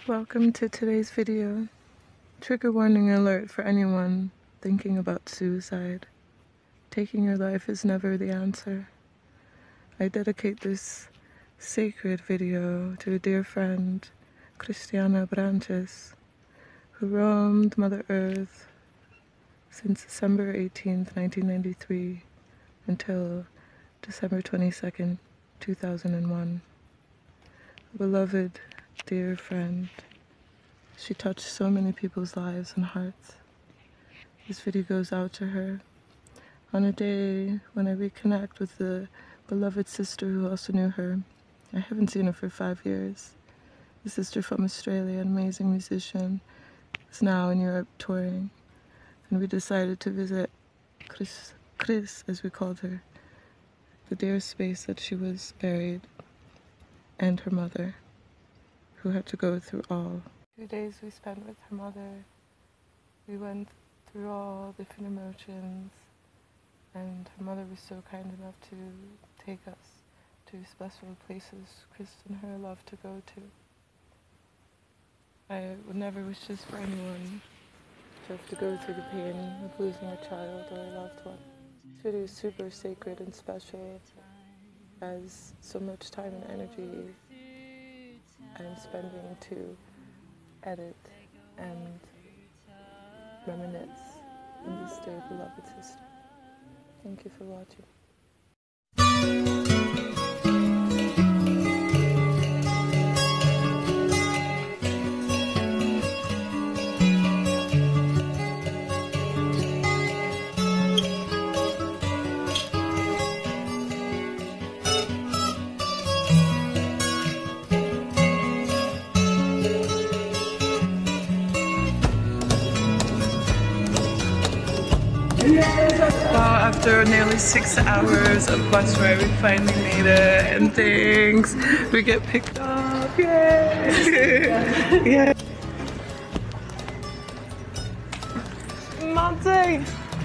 Welcome to today's video. Trigger warning alert for anyone thinking about suicide. Taking your life is never the answer. I dedicate this sacred video to a dear friend, Cristiana Abranches, who roamed Mother Earth since December 18th, 1993 until December 22nd, 2001. A beloved, dear friend. She touched so many people's lives and hearts. This video goes out to her on a day when I reconnect with the beloved sister who also knew her. I haven't seen her for 5 years. The sister from Australia, an amazing musician, is now in Europe touring. And we decided to visit Kris, as we called her, the dear space that she was buried, and her mother, who had to go through all. 2 days we spent with her mother. We went through all different emotions, and her mother was so kind enough to take us to special places Kris and her love to go to. I would never wish this for anyone, to have to go through the pain of losing a child or a loved one. This video is super sacred and special, as so much time and energy I'm spending to edit and reminisce in this dear beloved sister. Thank you for watching. Wow, after nearly 6 hours of bus ride, we finally made it, and thanks, we get picked up, yay! Yeah. Monty!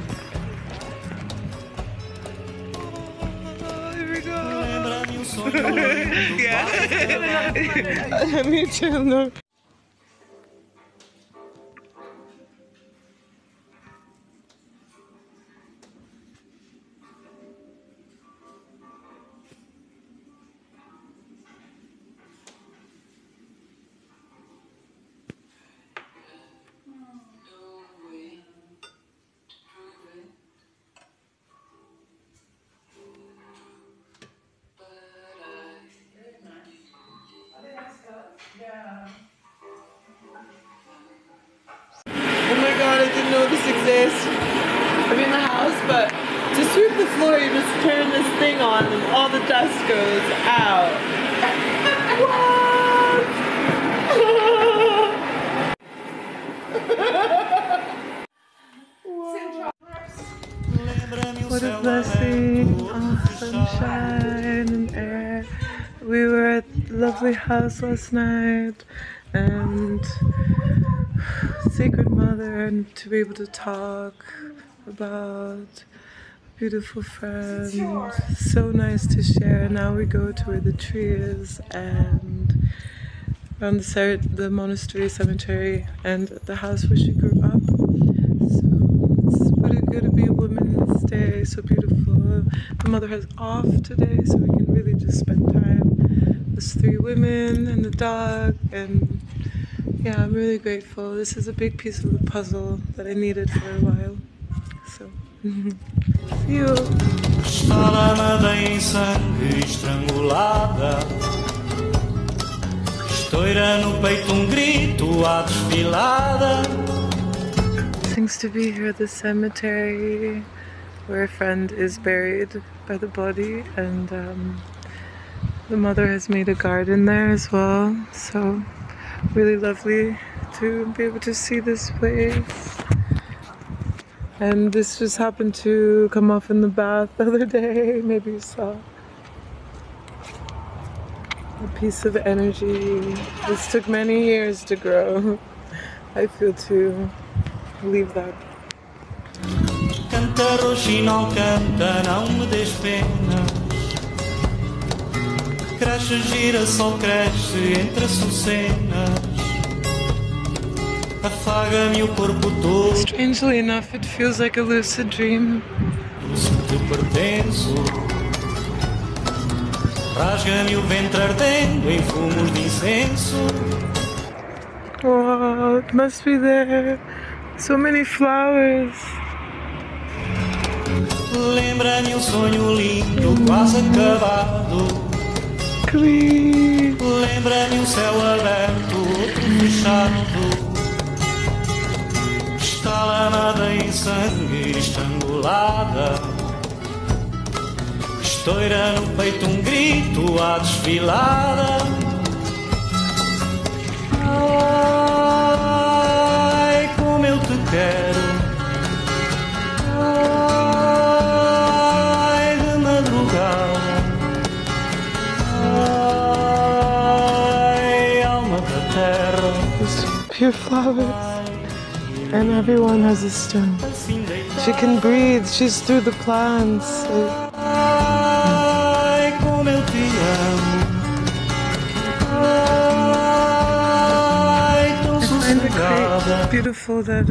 Oh, here we go! Yeah. Me too, no. Oh my god, I didn't know this exists. I'm in the house, but to sweep the floor, you just turn this thing on and all the dust goes out. What a blessing. Oh, sunshine and air. We were at the lovely house last night, and Sacred Mother, and to be able to talk about a beautiful friend. So nice to share. Now we go to where the tree is, and around the monastery cemetery, and the house where she grew up. So it's pretty good to be a Women's Day, so beautiful. The mother has off today, so we can really just spend time. There's 3 women and the dog, and yeah, I'm really grateful. This is a big piece of the puzzle that I needed for a while. So, see you. Em sangue estrangulada, estoura no peito grito à desfilada. Thanks to be here at the cemetery where a friend is buried by the body, and the mother has made a garden there as well. So really lovely to be able to see this place. And this just happened to come off in the bath the other day. Maybe you saw a piece of energy. This took many years to grow. I feel to leave that. Canta roxinol, canta, não me des pena. Cresce, gira, sol cresce entre açucenas. afaga-me o corpo todo. Strangely enough, it feels like a lucid dream. Se te pertenço, rasga-me o ventre ardendo em fumos de incenso. Wow, it must be there. So many flowers. Lembra-me um sonho lindo, quase acabado. Kris. Lembra-me um céu aberto, outro fechado. Estala nada em sangue, estrangulada. Estoura no peito um grito à desfilada. Ai, como eu te quero. Ai, de madrugada. Ai, alma da terra. Pure flowers. And everyone has a stone. She can breathe, she's through the plants. Ai, como eu te amo. Ai, tão sossegada. It's beautiful that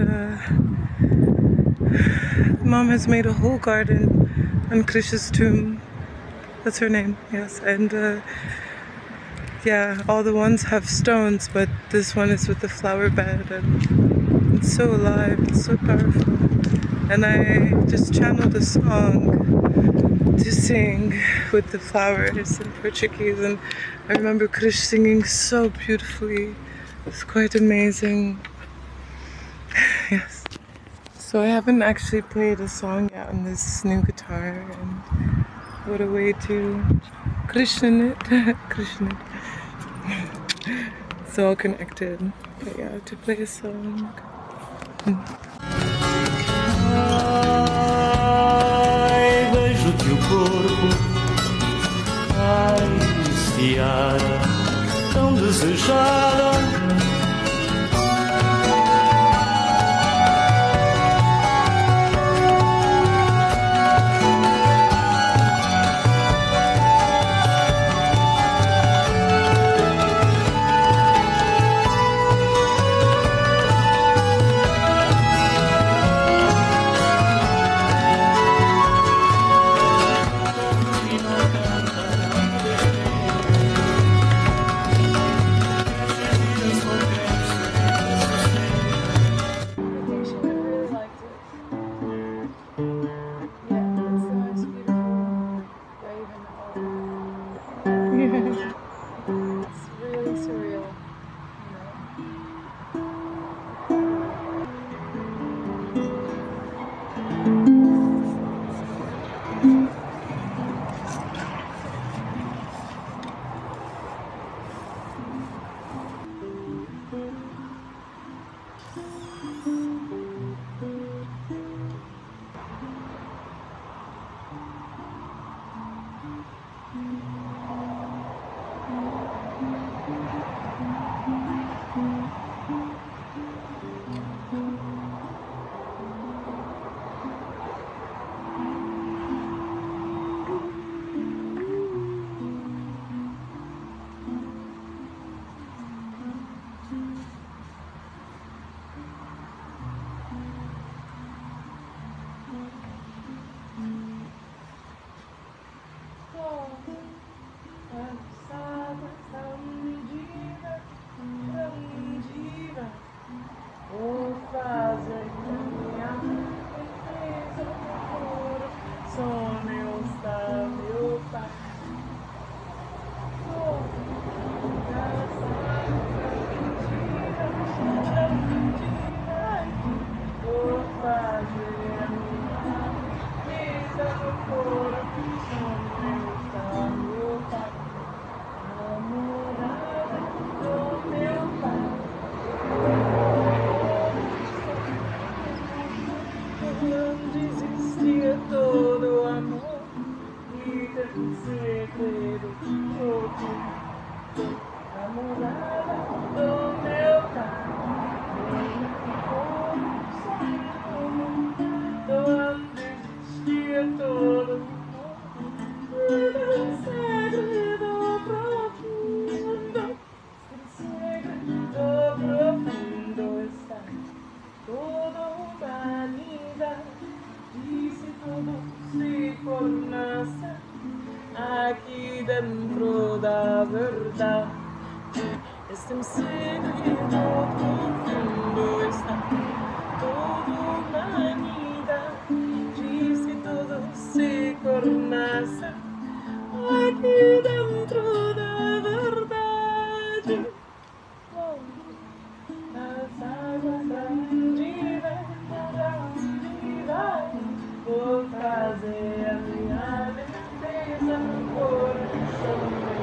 Mom has made a whole garden on Kris's tomb. That's her name, yes. And yeah, all the ones have stones, but this one is with the flower bed, and it's so alive, it's so powerful. And I just channeled a song to sing with the flowers in Portuguese, and I remember Kris singing so beautifully. It's quite amazing. Yes. So I haven't actually played a song yet on this new guitar, and what a way to Krishna it. Krishna it. It's all connected. But yeah, to play a song. Ai, beijo-te o corpo. Ai, seara, tão desejada. toda humanidad. Y si todo se conoce aquí dentro da verdade, este segredo profundo está toda humanidad. Y si todo se conoce aqui dentro da verdade, as águas da onde vem, para onde vai, vou trazer a minha limpeza no coração,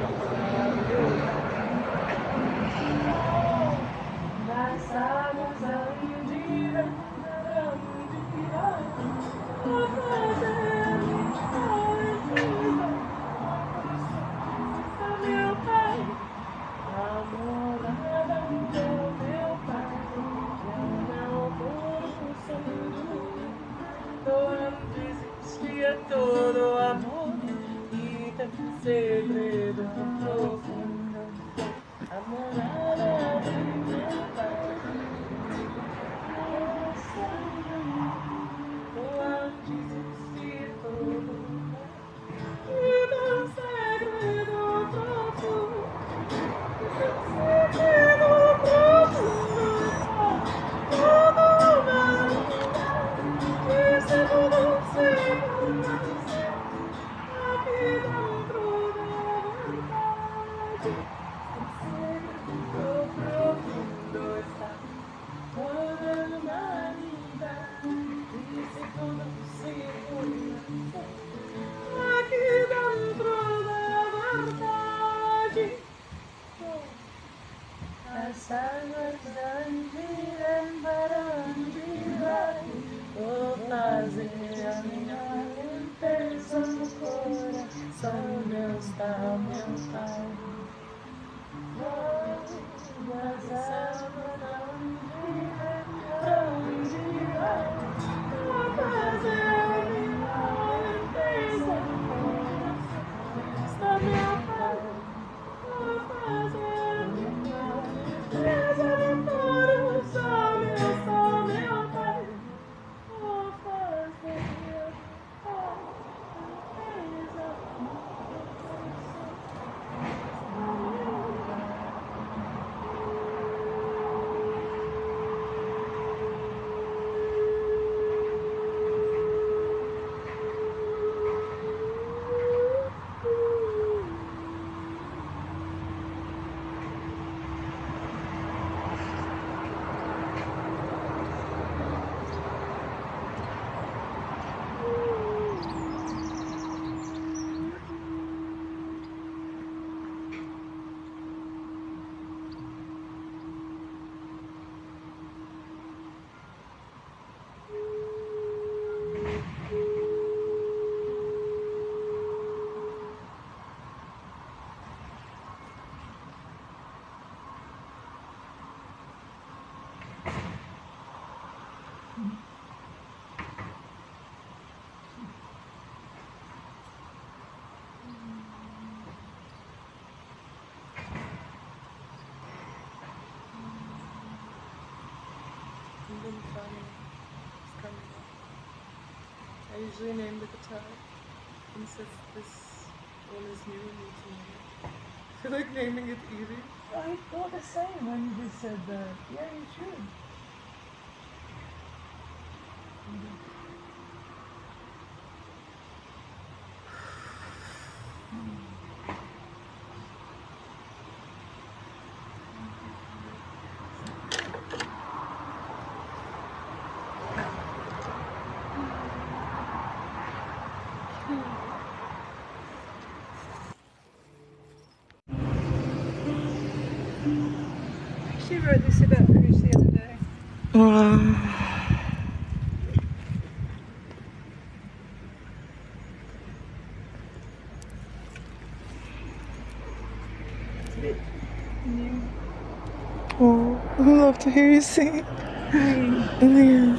das águas da onde vem, para onde vai, vou trazer a minha limpeza no coração, meu Pai. A morada do meu Pai é o corpo santo, onde existia todo amor e tem segredo profundo. A morada do meu Pai é o santo, onde existia todo amor e tem segredo profundo. Segredo profundo está toda humanidade. Esse mundo se conhece aqui dentro da verdade. Segredo profundo está toda humanidade. Esse mundo se conhece aqui dentro da verdade. As águas onde para onde vai, vou fazer a minha limpeza no coração, Deus está meu Pai. As águas onde para onde vai, vou fazer a minha limpeza no coração, está meu Pai. Vou fazer a minha limpeza no coração, meu Pai. Vou fazer a limpeza no coração. Something funny is coming up. I usually name the guitar, and since this one is new and new to me, I feel like naming it Evie. I feel the same when you just said that. Yeah, you should. She wrote this about Kris the other day. It's a bit new. Oh, I love to hear you sing. Yeah.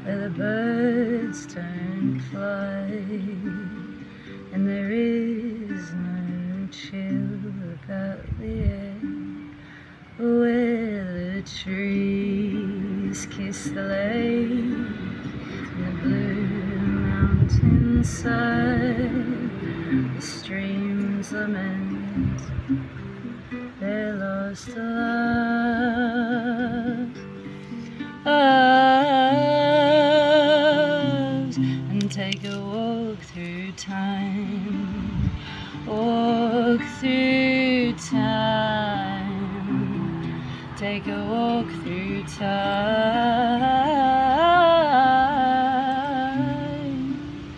where the birds don't fly, and there is no chill about the air, where the trees kiss the lake, and the blue mountainside, the streams lament their lost lives, and take a walk through time, walk through time, take a walk through time.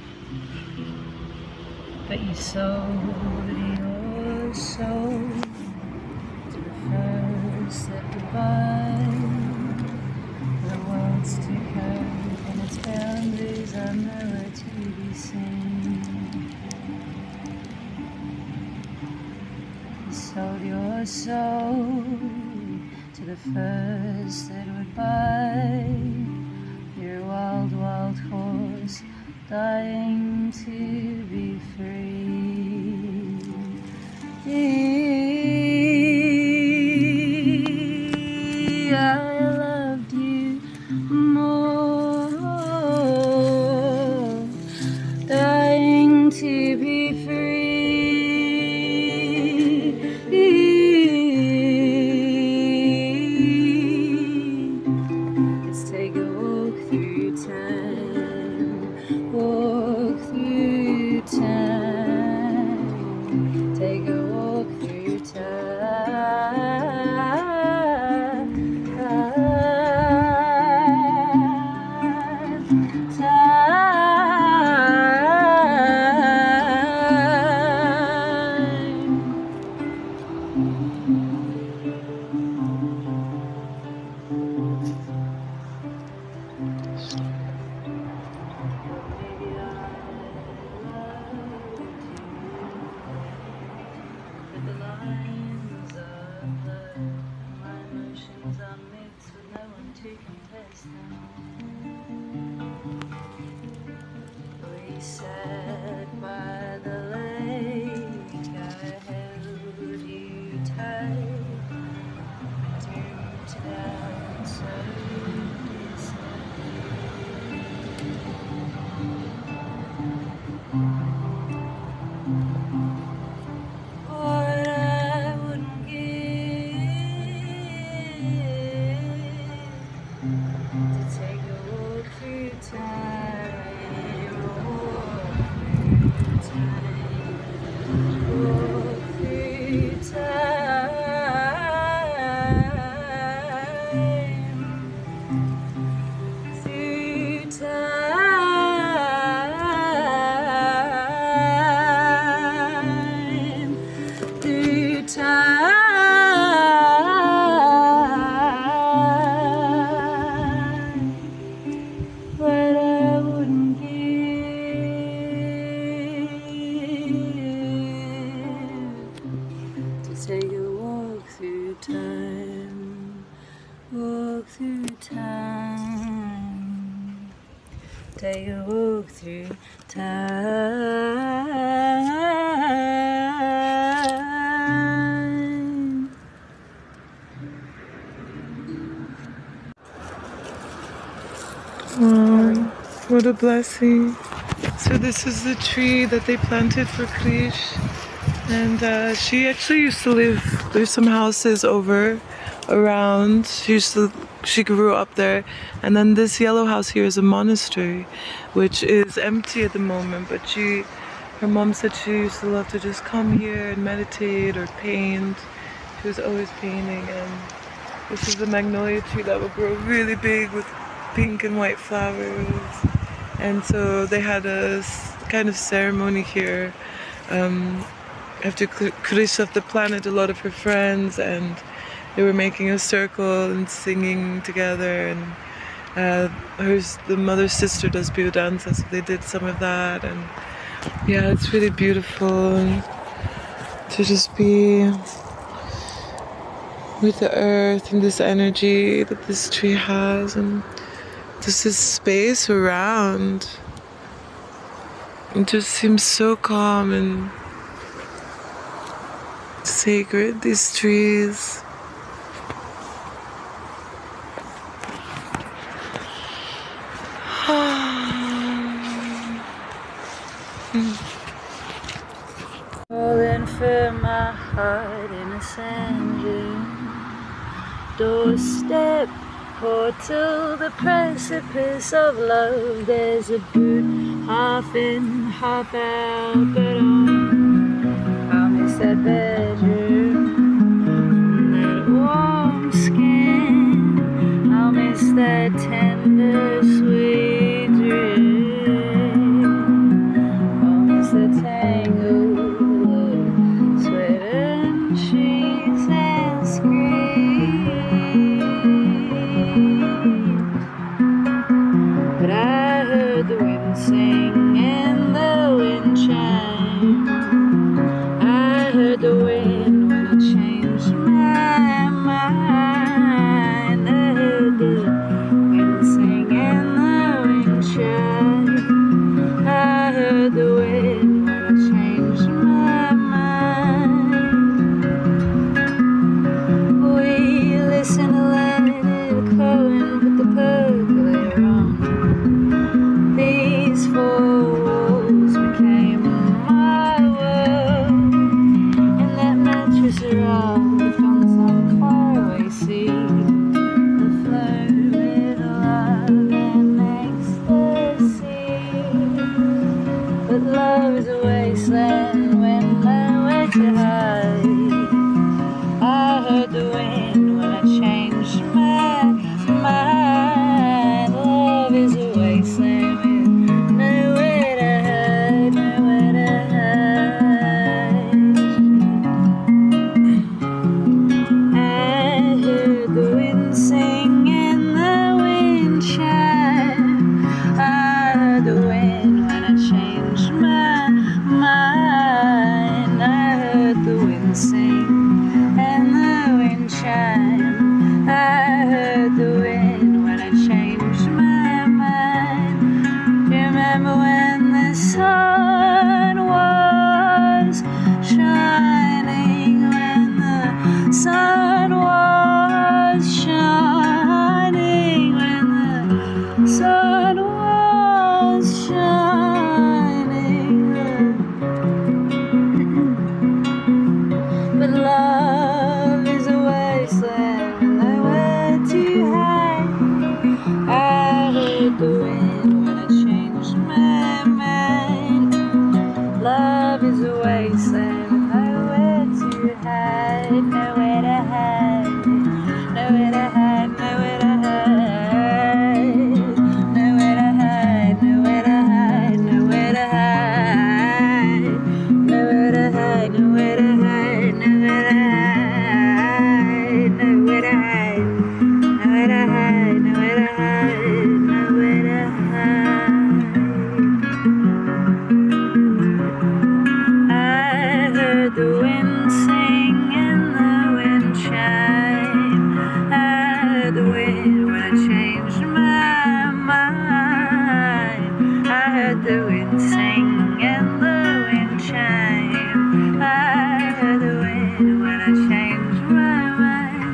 But you sold your soul to the first that goodbye. The world's too curved and its boundaries are nowhere to be seen. You sold your soul to the first that would buy your wild, wild horse, dying to be free. I loved you more, dying to be free. Let's take a walk through time, walk through time, take a walk through We sat by the lake, I held you tight, doomed down so what I wouldn't give to take a walk through time, walk through time, through time, through time. What I wouldn't give to take a walk through time, walk through time, take a walk through time. Wow, what a blessing. So this is the tree that they planted for Kris, and she actually used to live, there's some houses over around, she grew up there, and then this yellow house here is a monastery which is empty at the moment, but her mom said she used to love to just come here and meditate or paint. She was always painting, and this is a magnolia tree that will grow really big with pink and white flowers. And so they had a kind of ceremony here after Kris left the planet, a lot of her friends, and they were making a circle and singing together, and the mother's sister does biodanza, so they did some of that, and yeah, it's really beautiful to just be with the earth and this energy that this tree has, and There's this space around. It just seems so calm and sacred, these trees. Falling for my heart in a sand dune. Doorstep, portal, the precipice of love. There's a boot, half in, half out, but I miss that bedroom, that warm skin. I'll miss that tender, sweet dream. I'll miss that tangle of sweat and sheets and screams. But I heard the wind sing and the wind chime. I heard the wind when I changed my mind. I heard the wind sing and the wind chime. I heard the wind when I changed my mind. We listen to let it echo and put the percolator on. These four walls became my world, and that mattress rocked on some faraway sea. The flirt with love and ecstasy. But love is a wasteland when nowhere to hide. I heard the wind when I changed my mind. Love is a wasteland with nowhere to hide, nowhere to hide. I heard the wind sing and the wind chime. I heard the wind when I changed my mind. I heard the wind sing and the wind chime. I heard the wind when I changed my mind. Remember when the sun was shining, when the sun was shining, when the sun was shining. But love is a wasteland with nowhere to hide. I heard the wind when I changed my mind. Love is a wasteland with nowhere to hide, nowhere to hide, nowhere to hide, nowhere to hide, nowhere to hide, nowhere to hide, nowhere to hide, nowhere to hide, nowhere to hide, nowhere to hide, nowhere to hide, nowhere to hide, nowhere to hide, nowhere to hide. I heard the wind sing and the wind chime. I heard the wind when I changed my mind. I heard the wind sing and the wind chime. I heard the wind when I changed my mind.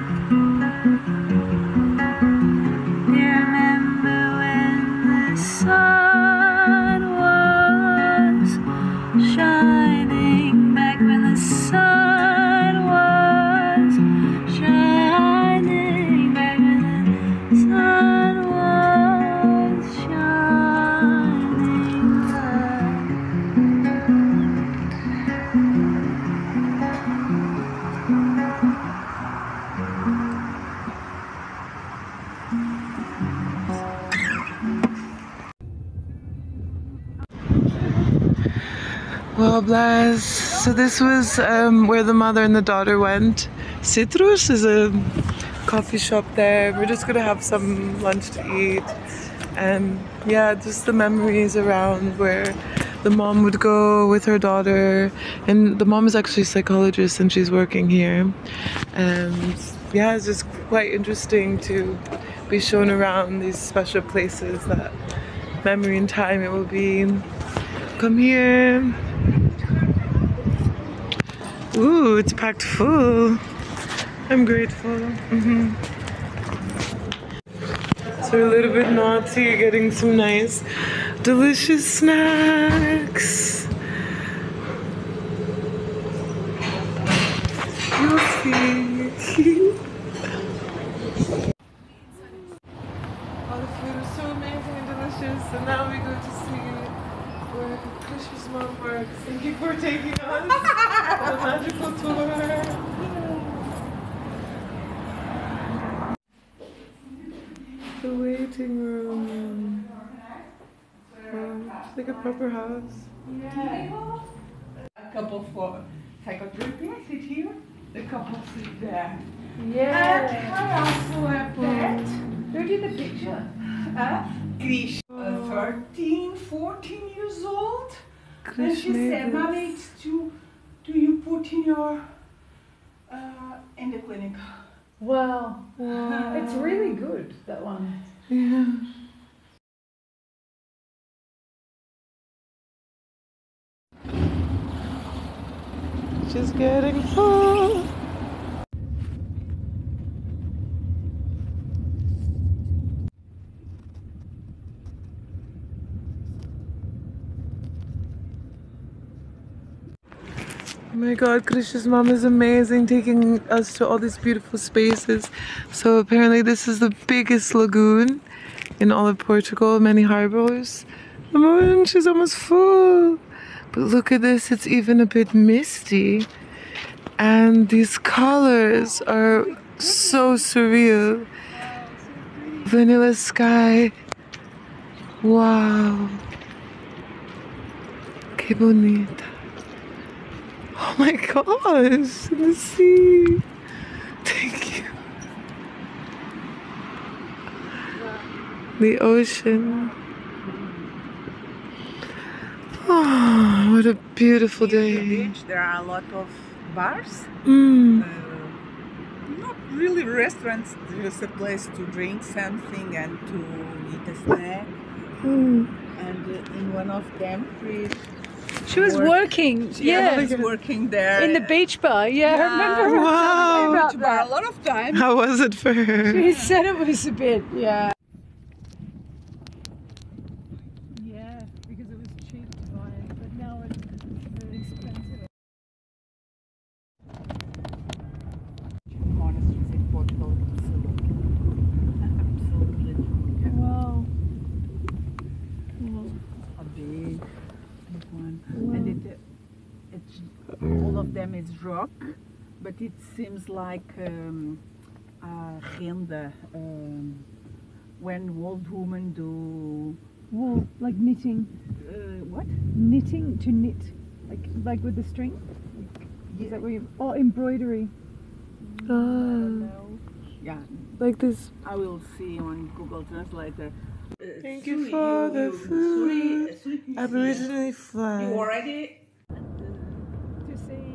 You remember when the sun was shining, back when the sun was shining, back when the sun was shining. Well, bless. So this was where the mother and the daughter went. Citrus is a coffee shop there. We're just gonna have some lunch to eat. And yeah, just the memories around where the mom would go with her daughter. And the mom is actually a psychologist and she's working here. And yeah, it's just quite interesting to be shown around these special places that memory and time it will be. Come here. Ooh, it's packed full. I'm grateful. So we're a little bit naughty, getting some nice, delicious snacks. You'll see. All the food is so amazing and delicious. And now we go to see where Kris's mom works. Thank you for taking us on a magical tour. The waiting room. Wow, it's like a proper house. Yeah. A couple for psychotherapy, I sit here. The couple sit there. Yeah. And I also have that. Where did the picture? Kris, 13, 14 years old. And she said, Mommy, do you put in your in the clinic? Wow. It's really good, that one. Yeah. Just getting full. Oh my god, Kris's mom is amazing, taking us to all these beautiful spaces. So apparently this is the biggest lagoon in all of Portugal, many harbors. And she's almost full. But look at this, it's even a bit misty. And these colors are so surreal. Vanilla sky. Wow. Que bonita. Oh my gosh, in the sea. Thank you. The ocean. Oh, what a beautiful day. On the beach, there are a lot of bars. Mm. Not really restaurants, just a place to drink something and to eat a snack. Mm. And in one of them, Kris She was working, she was working there. in the beach bar. Yeah, I remember her Wow. telling me about beach bar a that. lot of times. How was it for her? She said it was a bit, yeah. Yeah, because it was cheap to buy it, but now it's really expensive. Monasteries in Portugal, absolutely. Wow. A big one. And it's all of them is rock, but it seems like renda when old women do Wool, like knitting. what? Knitting, to knit. Like with the string? Is that what you... Oh, embroidery. Oh, Yeah, like this. I will see on Google Translator. Thank you for the food. Aboriginally flag. You already? To see,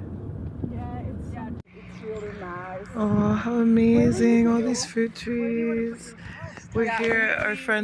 It's really nice. Oh, how amazing. All these fruit trees. We're here, our friends.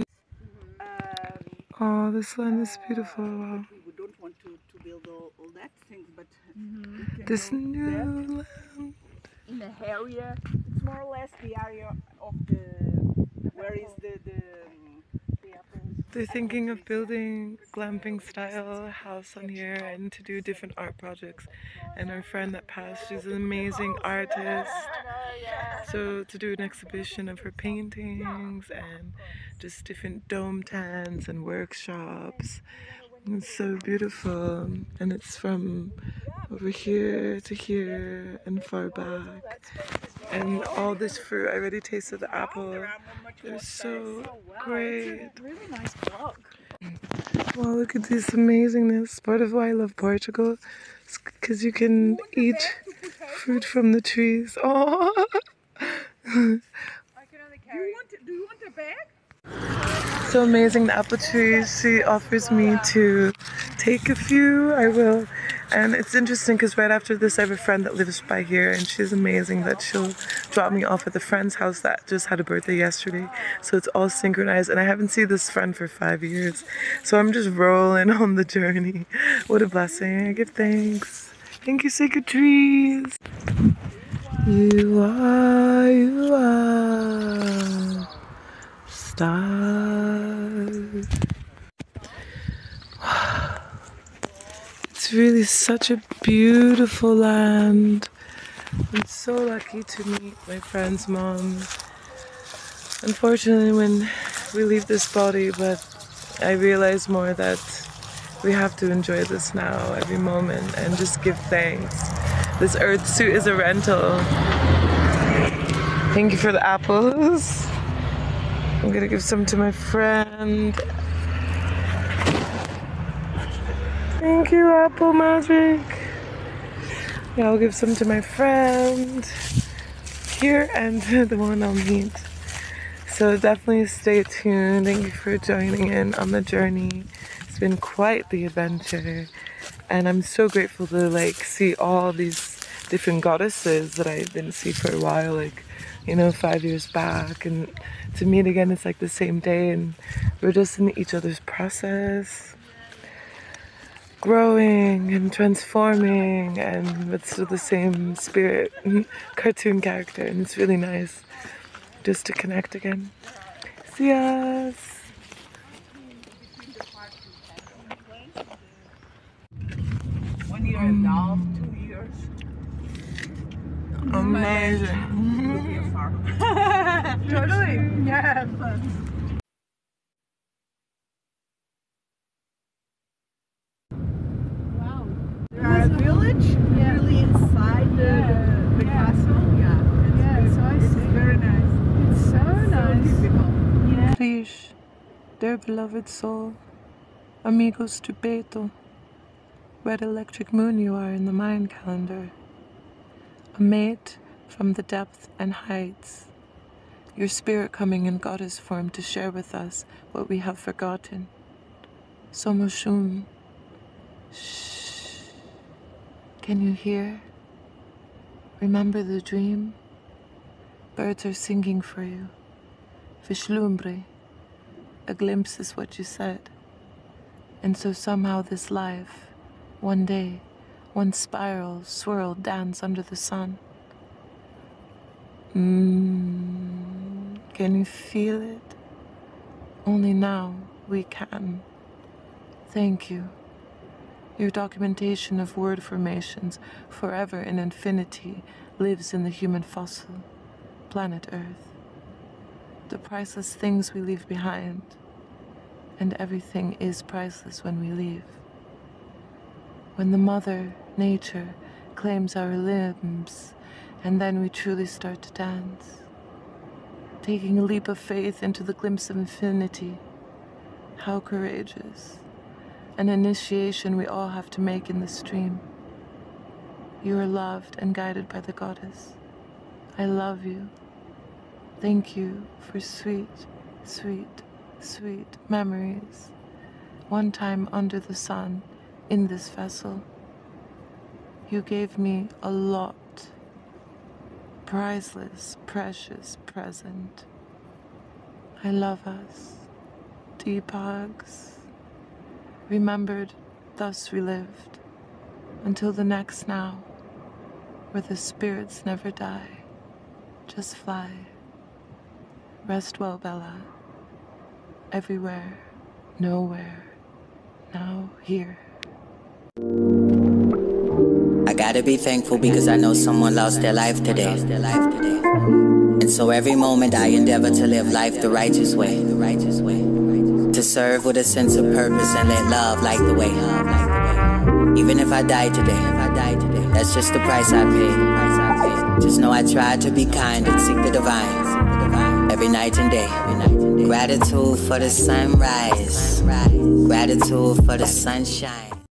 Oh, this land is beautiful. Wow. We don't want to build all that things, but This new land. in the area, it's more or less the area of the where is the apples. They're thinking of building glamping style house on here and to do different art projects. And our friend that passed, she's an amazing artist. So to do an exhibition of her paintings and just different dome tents and workshops. It's so beautiful. And it's from over here to here and far back. And all this fruit, I already tasted the apple. They're so great. really nice block. Wow, look at this amazingness. Part of why I love Portugal is because you can eat fruit from the trees. Oh. Do you want a bag? So amazing, the apple trees. She offers me to take a few. I will And it's interesting because right after this I have a friend that lives by here, and she's amazing that she'll drop me off at the friend's house that just had a birthday yesterday. So it's all synchronized, and I haven't seen this friend for 5 years. So I'm just rolling on the journey. What a blessing. I give thanks. Thank you, sacred trees. You are stars. It's really such a beautiful land. I'm so lucky to meet my friend's mom. Unfortunately, when we leave this body, but I realize more that we have to enjoy this now, every moment, and just give thanks. This earth suit is a rental. Thank you for the apples. I'm gonna give some to my friend. Thank you, Apple Magic. Yeah, I'll give some to my friend here and the one I'll meet. So definitely stay tuned. Thank you for joining in on the journey. It's been quite the adventure. And I'm so grateful to see all these different goddesses that I didn't see for a while, 5 years back. And to meet again, it's like the same day, and we're just in each other's process. Growing and transforming, and with still the same spirit cartoon character, and it's really nice just to connect again. See us. One year and a half, 2 years. Amazing. Will be a farm. Totally. Yeah. Our village, really inside the castle. It's very nice. It's so nice. Typical. Kris, dear beloved soul, amigo stupeto, red electric moon you are in the Mayan calendar, a mate from the depth and heights, your spirit coming in goddess form to share with us what we have forgotten. Somoshum. Shh. Can you hear? Remember the dream? Birds are singing for you. Vishlumbre. A glimpse is what you said. And so somehow this life, one day, one spiral, swirl, dance under the sun. Can you feel it? Only now we can. Thank you. Your documentation of word formations, forever in infinity, lives in the human fossil, planet Earth. The priceless things we leave behind, and everything is priceless when we leave. When the mother, nature, claims our limbs, and then we truly start to dance, taking a leap of faith into the glimpse of infinity. How courageous. An initiation we all have to make in this stream. You are loved and guided by the goddess. I love you. Thank you for sweet, sweet, sweet memories. One time under the sun, in this vessel, you gave me a lot. Priceless, precious present. I love us. Deep hugs. Remembered, thus we lived, until the next now, where the spirits never die, just fly. Rest well, Bella. Everywhere, nowhere, now here. I gotta be thankful because I know someone lost their life today. And so every moment I endeavor to live life the righteous way. To serve with a sense of purpose and let love light the way. Even if I die today, that's just the price I pay. Just know I try to be kind and seek the divine every night and day. Gratitude for the sunrise, gratitude for the sunshine.